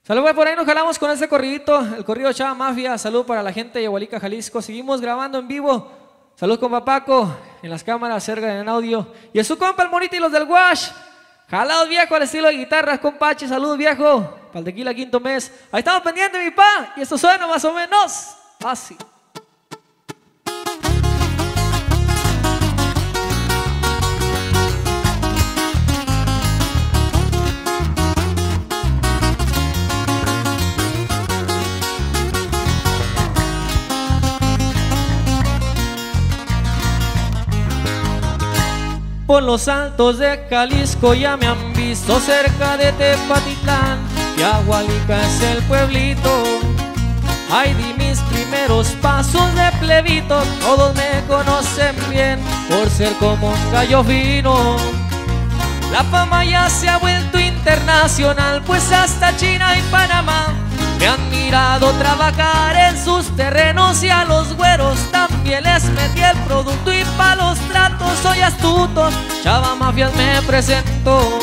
Salud, por ahí nos jalamos con este corridito, el corrido Chava Mafia. Salud para la gente de Yagualica, Jalisco. Seguimos grabando en vivo. Salud con Papaco en las cámaras, cerca en audio. Y es su compa el Monito y los del Wash. Jalados viejo al estilo de guitarras, compache. Salud viejo, para el tequila quinto mes. Ahí estamos pendientes, mi pa. Y esto suena más o menos así. Por los altos de Jalisco ya me han visto, cerca de Tepatitlán, Yagualica es el pueblito. Ay, di mis primeros pasos de plebito, todos me conocen bien por ser como un gallo fino. La fama ya se ha vuelto internacional, pues hasta China y Panamá me han mirado trabajar en sus terrenos, y a los güeros también les metí el producto, y pa' los tratos soy astuto, Chava Mafias me presento.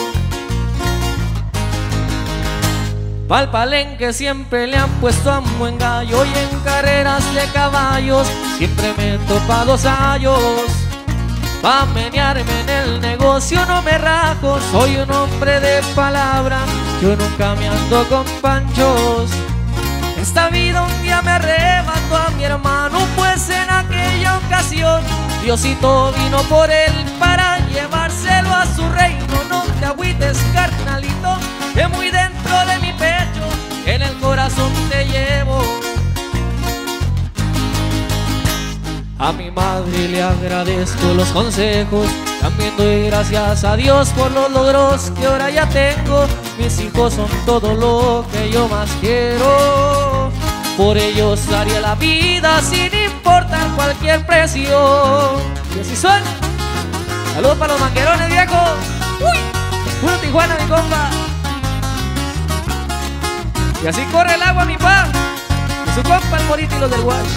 Pa'l palenque siempre le han puesto a buen gallo, y en carreras de caballos siempre me he topado sayos. Pa' menearme en el negocio no me rajo, soy un hombre de palabra, yo nunca me ando con panchos. Esta vida un día me arrebató a mi hermano, pues en aquella ocasión Diosito vino por él para llevárselo a su reino. No te agüites, carnalito, que muy dentro de mi pecho en el corazón te llevo. A mi madre le agradezco los consejos, también doy gracias a Dios por los logros que ahora ya tengo. Mis hijos son todo lo que yo más quiero, por ellos daría la vida sin importar cualquier precio. Y así suena. Saludos para los manguerones, viejo. Uy, puro Tijuana, mi compa. Y así corre el agua, mi pa. Y su compa el Monito y los del Wash.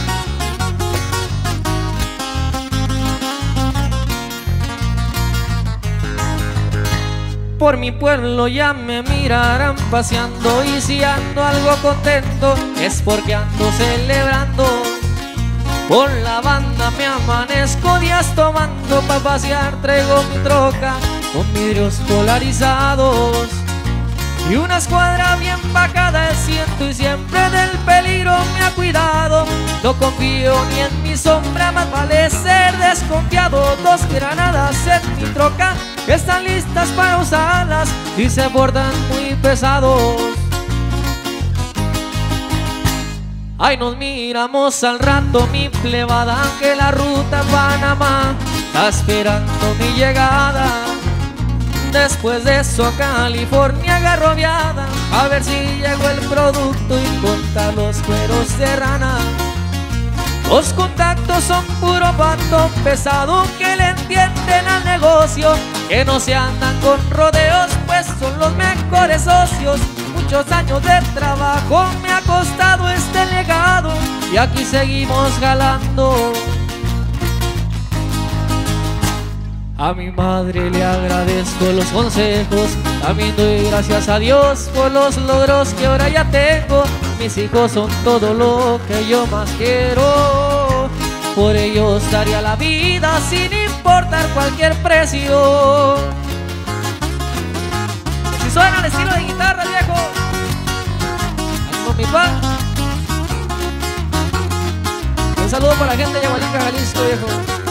Por mi pueblo ya me mirarán paseando, y si ando algo contento es porque ando celebrando. Con la banda me amanezco días tomando, pa' pasear traigo mi troca con vidrios polarizados y una escuadra bien pacada el ciento, y siempre del peligro me ha cuidado. No confío ni en mi sombra, más vale ser desconfiado. 2 granadas en mi troca que están listas para usarlas y se bordan muy pesados. Ay, nos miramos al rato, mi plebada, que la ruta a Panamá está esperando mi llegada. Después de eso a California agarro viada, a ver si llegó el producto y contar los cueros de rana. Los contactos son puro pato pesado que le entienden al negocio, que no se andan con rodeos, pues son los mejores socios. Muchos años de trabajo me ha costado este legado, y aquí seguimos jalando. A mi madre le agradezco los consejos, también doy gracias a Dios por los logros que ahora ya tengo. Mis hijos son todo lo que yo más quiero, por ellos daría la vida sin importar cualquier precio. Si suena al estilo de guitarra, viejo, ando mi pa. Un saludo para la gente de Yagualica, Jalisco, viejo.